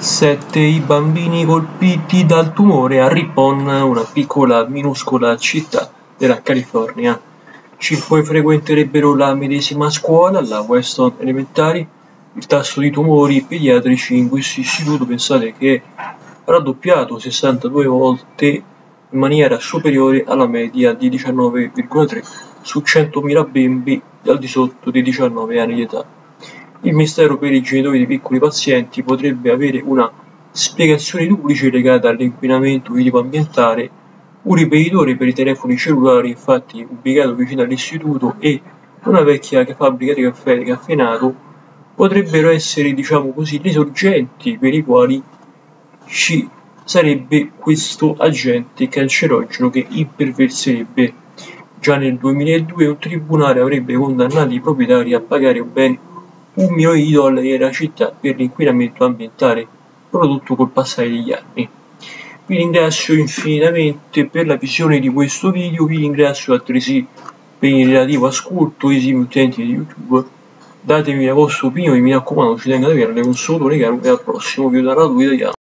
7 i bambini colpiti dal tumore a Ripon, una piccola minuscola città della California. 5 frequenterebbero la medesima scuola, la Weston Elementary. Il tasso di tumori pediatrici in questo istituto pensate che è raddoppiato 62 volte in maniera superiore alla media di 19,3 su 100.000 bimbi al di sotto dei 19 anni di età. Il mistero per i genitori dei piccoli pazienti potrebbe avere una spiegazione duplice legata all'inquinamento di tipo ambientale. Un ripetitore per i telefoni cellulari, infatti, ubicato vicino all'istituto, e una vecchia fabbrica di caffè decaffeinato potrebbero essere, diciamo così, le sorgenti per i quali ci sarebbe questo agente cancerogeno che imperverserebbe. Già nel 2002 un tribunale avrebbe condannato i proprietari a pagare ben $1 milione alla città per l'inquinamento ambientale prodotto col passare degli anni. Vi ringrazio infinitamente per la visione di questo video, vi ringrazio altresì per il relativo ascolto, esimi utenti di YouTube. Datemi la vostra opinione, mi raccomando, ci tengo ad averle un saluto caro e al prossimo video da Radu Italiano.